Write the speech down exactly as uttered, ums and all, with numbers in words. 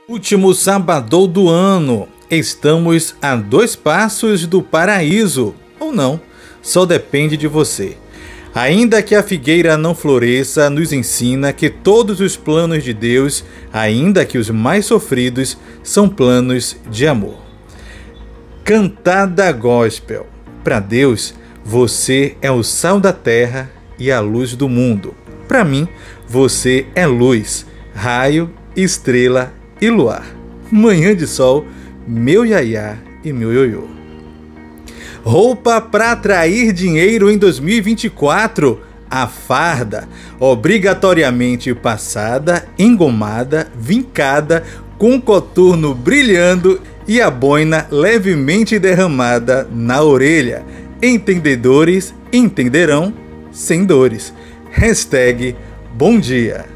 Último sábado do ano. Estamos a dois passos do paraíso. Ou não, só depende de você. Ainda que a figueira não floresça, nos ensina que todos os planos de Deus, ainda que os mais sofridos, são planos de amor. Cantada Gospel. Para Deus, você é o sal da terra e a luz do mundo. Para mim, você é luz, raio, estrela e luar. Manhã de sol, meu iaiá e meu ioiô. Roupa para atrair dinheiro em dois mil e vinte e quatro. A farda, obrigatoriamente passada, engomada, vincada, com coturno brilhando e a boina levemente derramada na orelha. Entendedores entenderão sem dores. Hashtag bom dia.